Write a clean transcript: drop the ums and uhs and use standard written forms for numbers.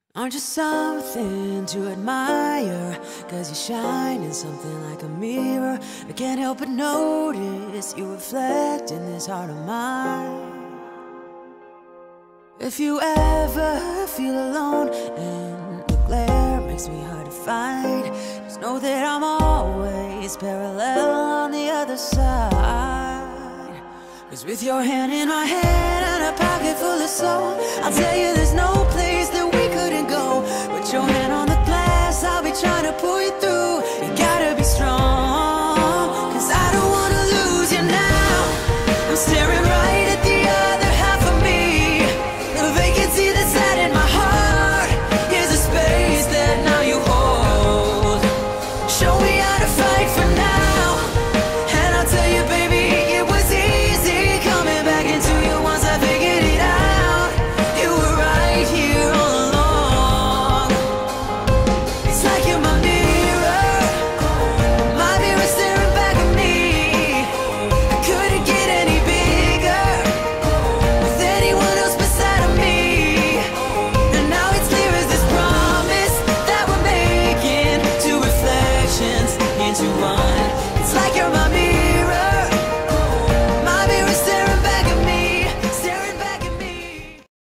Aren't you something to admire? Cause you shine in something like a mirror. I can't help but notice you reflect in this heart of mine. If you ever feel alone and the glare makes me hard to find, just know that I'm always parallel on the other side. Cause with your hand in my hand and a pocket full of soul, I'll tell you there's no place that we couldn't go. Put your hand on the glass, I'll be trying to pull you through. You gotta be strong, cause I don't wanna lose you now. I'm staring right at the other half of me. The vacancy that's sat in my heart is a space that now you hold. Show me how to fight for now, and I'll tell you, baby, it was easy coming back into you once I figured it out. You were right here all along. It's like you're my mirror staring back at me. I couldn't get any bigger with anyone else beside of me. And now it's clear as this promise that we're making, two reflections into one. It's like you're my mirror.